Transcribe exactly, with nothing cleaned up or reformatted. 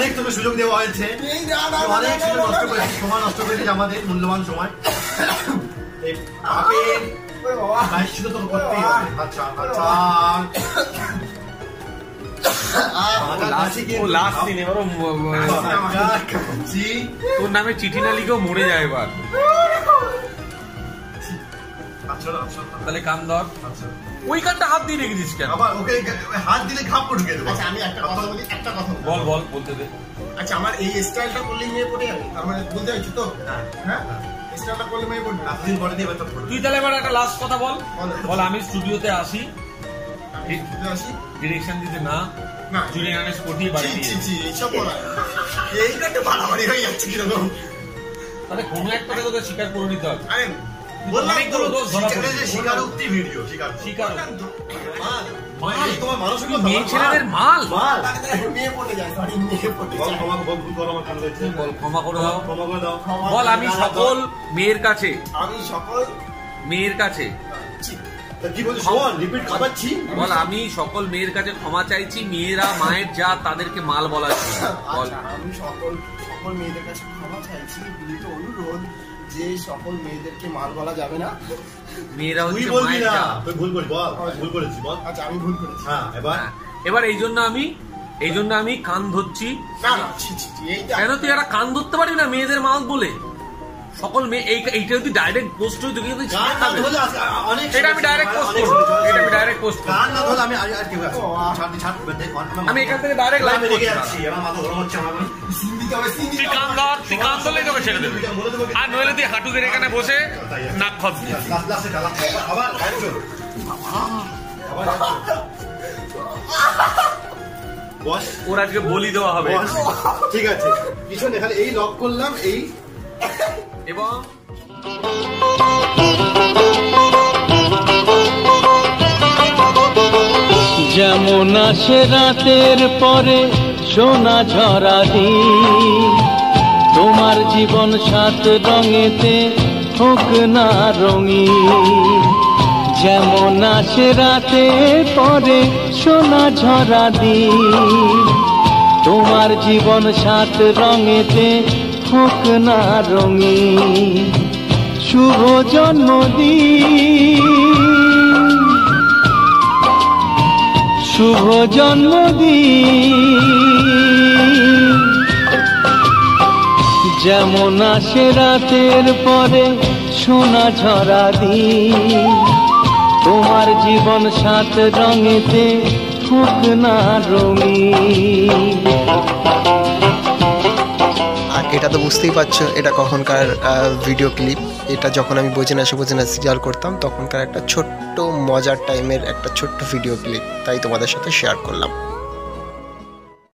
অনেক তোকে সুযোগ দেওয়া হয়েছে, অনেক সুযোগ নষ্ট করেছিস, সময় নষ্ট করেছিস আমাদের মূল্যবান সময়। এই পাপের প্রায়শ্চিত্ত তোর করতেই হবে। আচ্ছা আচ্ছা তোর নামে চিঠি না লিখেও মরে যায় এবার। তাহলে কান ধর, ওই কানটা হাত দিয়ে রেখেছিস কেন? আবার ওকে হাত দিলে খাপ ঢুকে দেবো। আচ্ছা আমি একটা কথা বলি, একটা কথা বল বল বলতে দে। আচ্ছা আমার এই স্টাইলটা করলে মেয়ে পড়ে যাবে, তার মানে বলতে চাইছি তো? হ্যাঁ স্টাইলটা করলে মেয়ে পড়বে, এতদিন পরে দিয়ে এবার তো পড়বে। তুই তাহলে এবার একটা লাস্ট কথা বল। বল আমি স্টুডিওতে আসি, আসি ডিরেকশন দিতে না না জুড়ে আনে স্পটি বাড়ি দিয়ে এইসব বলা, এইটা একটু বাড়াবাড়ি হয়ে যাচ্ছে কিরকম। তাহলে কোনো একটা তোকে স্বীকার করে নিতে হবে। আরে অনেকগুলো দোষ ধরা পড়েছে। স্বীকারোক্তি ভিডিও, স্বীকার স্বীকার মাল তোমার মানসিকতা, মেয়ে ছেলেদের মাল মাল মেয়ে পড়ে যায়, সরি মেয়ে পড়ে যায়। ক্ষমা বল, ভুল করো আমার কান হয়েছে, বল ক্ষমা করে দাও, ক্ষমা করে দাও। বল আমি সকল মেয়ের কাছে, আমি সকল মেয়ের কাছে কি বলছিস? শোন রিপিট খাবাচ্ছি। বল আমি সকল মেয়ের কাছে ক্ষমা চাইছি, মেয়েরা মায়ের যা তাদেরকে মাল বলা ছিল। বল আমি সকল সকল মেয়েদের কাছে ক্ষমা চাইছি, বিনীত অনুরোধ যে সকল মেয়েদেরকে মাল বলা যাবে না। মেয়েরা তুই হচ্ছে বলবি মায়ের না, যা। তুই ভুল করিস, বল ভুল করেছিস বল। আচ্ছা আমি ভুল করেছি। হ্যাঁ এবার এবার এই জন্য আমি এই জন্য আমি কান ধরছি। না না ছি ছি ছি, এইটা কেন তুই একটা কান ধরতে পারবি না মেয়েদের মাল বলে? সকল মেয়ে এই এইটা যদি ডাইরেক্ট পোস্ট হই তুই কিন্তু গান না ধরলে অনেক, এটা আমি ডাইরেক্ট পোস্ট করব, এটা আমি ডাইরেক্ট পোস্ট করব। গান না ধরলে আমি আর কি হবে? ছাড় দি ছাড় দেখ, আমি এখান থেকে ডাইরেক্ট লাইভ আমি রেগে করছি। যাচ্ছি, আমার মাথা গরম হচ্ছে আমার। সিন্দি তবে সিন্দি তুই কান ধর, তুই কান ধরলেই তোকে ছেড়ে দেবে। আর নইলে তুই হাঁটুদের এখানে বসে নাক খপ দিস। লাস্ট লাস্টে ডালা আবার আইছো আবার বস, ওর আজকে বলি দেওয়া হবে। বস ঠিক আছে, পিছনে খালি এই লক করলাম এই, এবং যেমন আসে রাতের পরে সোনা ঝরা দিন, তোমার জীবন সাত রঙেতে হোক না রঙিন। যেমন আসে রাতের পরে সোনা ঝরা দিন, তোমার জীবন সাত রঙেতে হোক না রঙিন। শুভ জন্মদিন, শুভ জন্মদিন। যেমন আসে রাতের পরে সোনা ঝরা দিন, তোমার জীবন সাত রঙেতে হোক না রঙিন। আর এটা তো বুঝতেই পারছো এটা কখনকার ভিডিও ক্লিপ। এটা যখন আমি বোঝে না সে বোঝে না সিরিয়াল করতাম তখনকার একটা ছোট্ট মজার টাইমের একটা ছোট্ট ভিডিও ক্লিপ, তাই তোমাদের সাথে শেয়ার করলাম।